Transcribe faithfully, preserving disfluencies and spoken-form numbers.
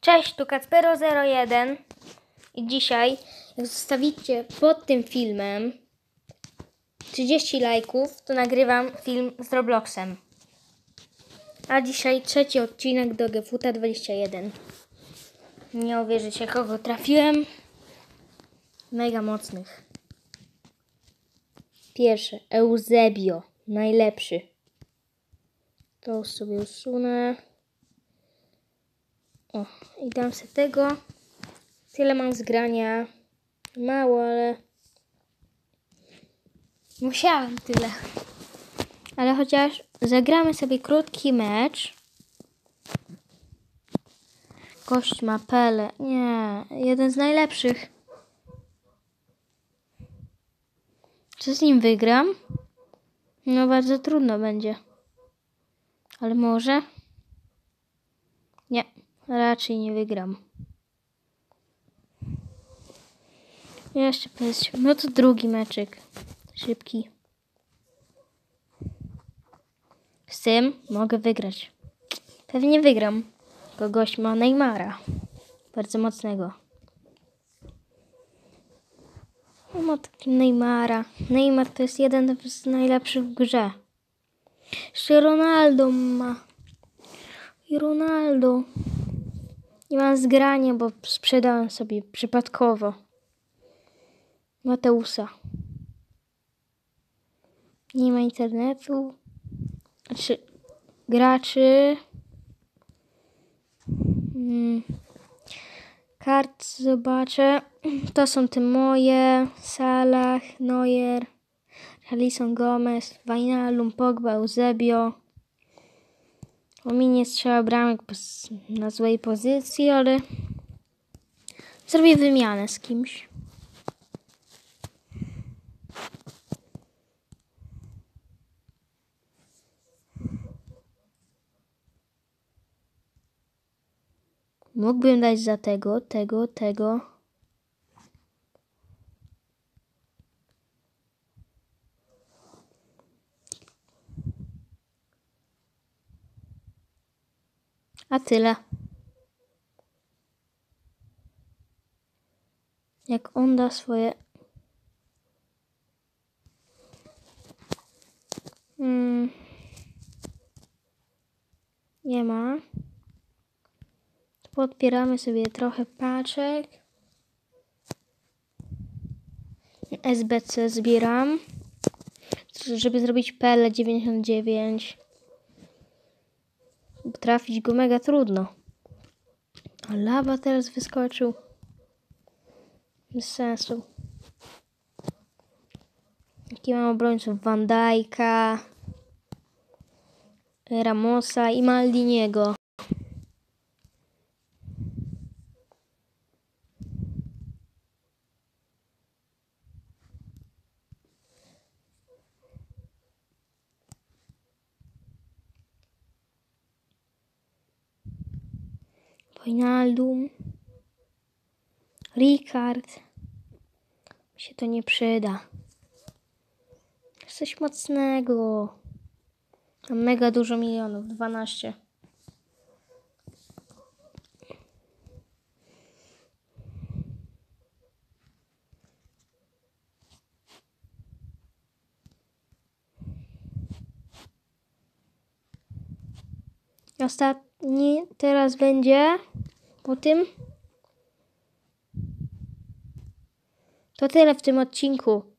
Cześć, tu Kacpero zero jeden i dzisiaj, jak zostawicie pod tym filmem trzydzieści lajków, to nagrywam film z Robloxem. A dzisiaj trzeci odcinek do Gefuta dwadzieścia jeden. Nie uwierzycie, kogo trafiłem. Mega mocnych. Pierwszy, Eusebio, najlepszy. To sobie usunę. O, i dam sobie tego. Tyle mam zgrania. Mało, ale musiałem tyle. Ale chociaż zagramy sobie krótki mecz. Gość ma Pele. Nie, jeden z najlepszych. Czy z nim wygram? No bardzo trudno będzie. Ale może? Nie, raczej nie wygram. Jeszcze pięć. No to drugi meczyk. Szybki. Z tym mogę wygrać. Pewnie wygram. Bo gość ma Neymara. Bardzo mocnego. On ma taki Neymara. Neymar to jest jeden z najlepszych w grze. Jeszcze Ronaldo ma. I Ronaldo. Nie mam zgrania, bo sprzedałem sobie przypadkowo Mateusa. Nie ma internetu. Znaczy graczy. Hmm. Kart zobaczę. To są te moje. Salah, Neuer, Alisson, Gomez, Wijnaldum, Pogba, Eusebio. O mi nie strzela bramek na złej pozycji, ale zrobię wymianę z kimś. Mógłbym dać za tego, tego, tego. A tyle. Jak on da swoje... Hmm. Nie ma. Podpieramy sobie trochę paczek. S B C zbieram. Żeby zrobić Pele dziewięćdziesiąt dziewięć. Trafić go mega trudno. A lawa teraz wyskoczył. Bez sensu. Jaki mam obrońców? Van Dijk'a, Ramosa i Maldiniego. Wijnaldum. Ricard. Mi się to nie przyda. Coś mocnego. Mam mega dużo milionów. dwanaście. Ostatni teraz będzie po tym. To tyle w tym odcinku.